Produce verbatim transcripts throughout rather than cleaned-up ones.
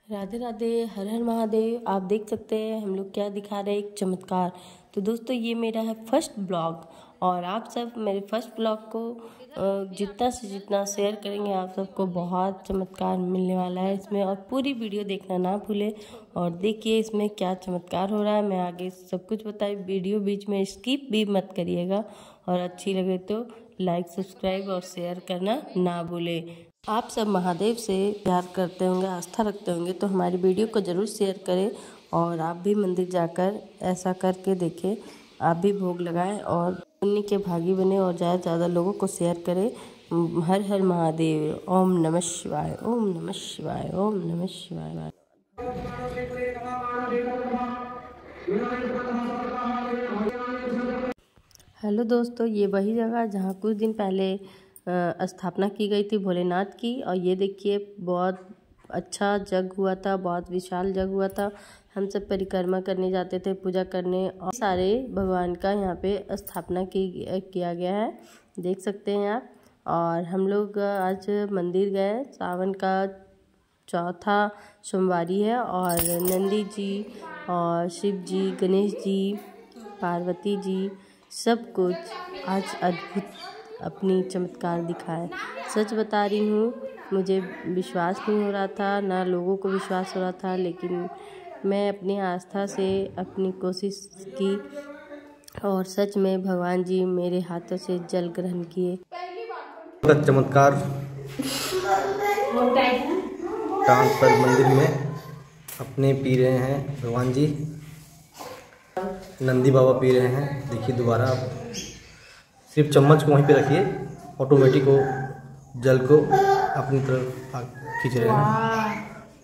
राधे राधे, हर हर महादेव। आप देख सकते हैं हम लोग क्या दिखा रहे हैं, एक चमत्कार। तो दोस्तों ये मेरा है फर्स्ट ब्लॉग और आप सब मेरे फर्स्ट ब्लॉग को जितना से जितना शेयर करेंगे आप सबको बहुत चमत्कार मिलने वाला है इसमें। और पूरी वीडियो देखना ना भूलें और देखिए इसमें क्या चमत्कार हो रहा है। मैं आगे सब कुछ बताई, वीडियो बीच में स्किप भी मत करिएगा और अच्छी लगे तो लाइक सब्सक्राइब और शेयर करना ना भूलें। आप सब महादेव से प्यार करते होंगे, आस्था रखते होंगे तो हमारी वीडियो को ज़रूर शेयर करें और आप भी मंदिर जाकर ऐसा करके देखें, आप भी भोग लगाएं और पुण्य के भागी बने और ज़्यादा से ज़्यादा लोगों को शेयर करें। हर हर महादेव। ओम नमः शिवाय, ओम नमः शिवाय, ओम नमः शिवाय। हेलो दोस्तों, ये वही जगह जहाँ कुछ दिन पहले स्थापना की गई थी भोलेनाथ की। और ये देखिए बहुत अच्छा जग हुआ था, बहुत विशाल जग हुआ था। हम सब परिक्रमा करने जाते थे, पूजा करने, और सारे भगवान का यहाँ पे स्थापना की किया गया है, देख सकते हैं आप। और हम लोग आज मंदिर गए, सावन का चौथा सोमवारी है और नंदी जी और शिव जी, गणेश जी, पार्वती जी, सब कुछ आज अद्भुत अपनी चमत्कार दिखाए। सच बता रही हूँ, मुझे विश्वास नहीं हो रहा था, ना लोगों को विश्वास हो रहा था, लेकिन मैं अपनी आस्था से अपनी कोशिश की और सच में भगवान जी मेरे हाथों से जल ग्रहण किए। चमत्कार टांग पर मंदिर में अपने पी रहे हैं भगवान जी, नंदी बाबा पी रहे हैं। देखिए दोबारा सिर्फ चम्मच को वहीं पे रखिए, ऑटोमेटिक वो जल को अपनी तरफ खींच रहे हैं।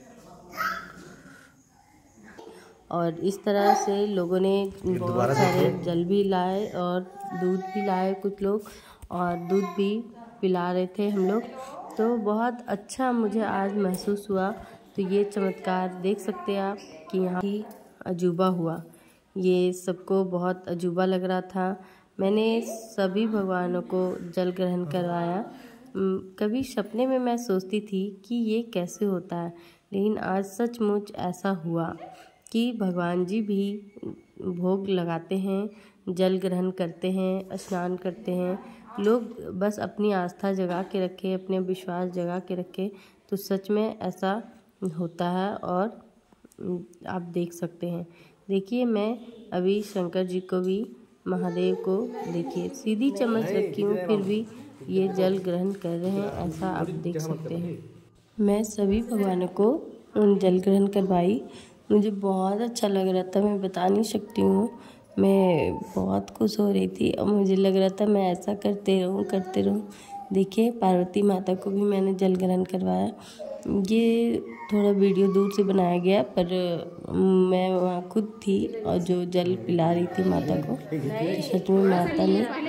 और इस तरह से लोगों ने बहुत सारे जल भी लाए और दूध भी लाए कुछ लोग, और दूध भी पिला रहे थे हम लोग। तो बहुत अच्छा मुझे आज महसूस हुआ। तो ये चमत्कार देख सकते हैं आप कि यहाँ की अजूबा हुआ। ये सबको बहुत अजूबा लग रहा था। मैंने सभी भगवानों को जल ग्रहण करवाया। कभी सपने में मैं सोचती थी कि ये कैसे होता है, लेकिन आज सचमुच ऐसा हुआ कि भगवान जी भी भोग लगाते हैं, जल ग्रहण करते हैं, स्नान करते हैं। लोग बस अपनी आस्था जगा के रखे, अपने विश्वास जगा के रखे, तो सच में ऐसा होता है। और आप देख सकते हैं, देखिए मैं अभी शंकर जी को भी, महादेव को देखिए सीधी चम्मच रखी हूँ, फिर भी ये जल ग्रहण कर रहे हैं, ऐसा आप देख सकते हैं। मैं सभी भगवानों को जल ग्रहण करवाई, मुझे बहुत अच्छा लग रहा था, मैं बता नहीं सकती हूँ। मैं बहुत खुश हो रही थी और मुझे लग रहा था मैं ऐसा करते रहूँ करते रहूँ। देखिए पार्वती माता को भी मैंने जल ग्रहण करवाया। ये थोड़ा वीडियो दूर से बनाया गया, पर मैं वहाँ खुद थी और जो जल पिला रही थी माता को, तो सच में माता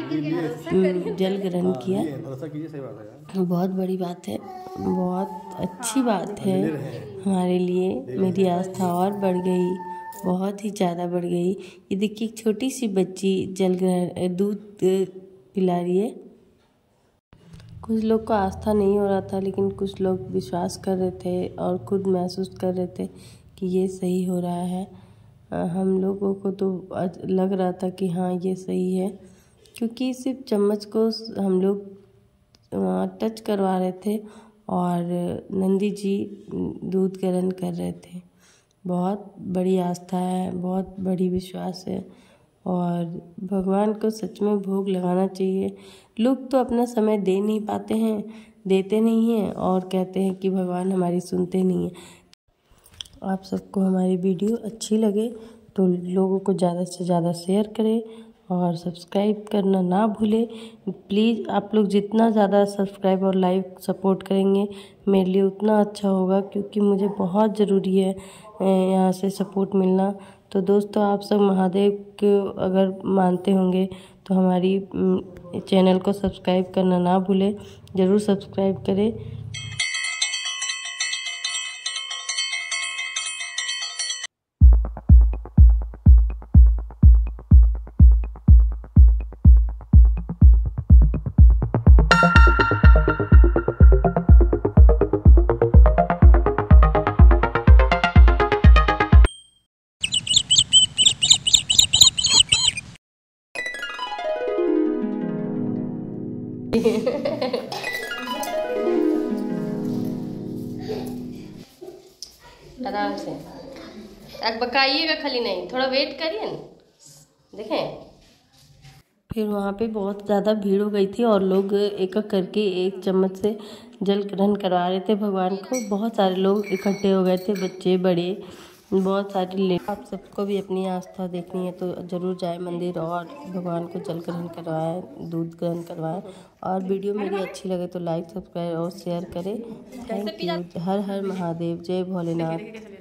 ने जल ग्रहण किया। बहुत बड़ी बात है, बहुत अच्छी बात है हमारे लिए। मेरी आस्था और बढ़ गई, बहुत ही ज़्यादा बढ़ गई। ये देखिए एक छोटी सी बच्ची जल ग्रहण दूध पिला रही है। कुछ लोग को आस्था नहीं हो रहा था, लेकिन कुछ लोग विश्वास कर रहे थे और खुद महसूस कर रहे थे कि ये सही हो रहा है। हम लोगों को तो लग रहा था कि हाँ ये सही है, क्योंकि सिर्फ चम्मच को हम लोग टच करवा रहे थे और नंदी जी दूध ग्रहण कर रहे थे। बहुत बड़ी आस्था है, बहुत बड़ी विश्वास है और भगवान को सच में भोग लगाना चाहिए। लोग तो अपना समय दे नहीं पाते हैं, देते नहीं हैं और कहते हैं कि भगवान हमारी सुनते नहीं हैं। आप सबको हमारी वीडियो अच्छी लगे तो लोगों को ज़्यादा से ज़्यादा शेयर करें और सब्सक्राइब करना ना भूलें। प्लीज़ आप लोग जितना ज़्यादा सब्सक्राइब और लाइक सपोर्ट करेंगे मेरे लिए उतना अच्छा होगा, क्योंकि मुझे बहुत ज़रूरी है यहाँ से सपोर्ट मिलना। तो दोस्तों आप सब महादेव को अगर मानते होंगे तो हमारी चैनल को सब्सक्राइब करना ना भूलें, ज़रूर सब्सक्राइब करें। आराम से अब बकाइएगा, खाली नहीं, थोड़ा वेट करिए ना, देखें। फिर वहाँ पे बहुत ज़्यादा भीड़ हो गई थी और लोग एक एक करके एक चम्मच से जल ग्रहण करवा रहे थे भगवान को। बहुत सारे लोग इकट्ठे हो गए थे, बच्चे बड़े, बहुत सारे ले। आप सबको भी अपनी आस्था देखनी है तो ज़रूर जाए मंदिर और भगवान को जल ग्रहण करवाएं, दूध ग्रहण करवाएं। और वीडियो मेरी अच्छी लगे तो लाइक, सब्सक्राइब और शेयर करें। Thank you. हर हर महादेव, जय भोलेनाथ।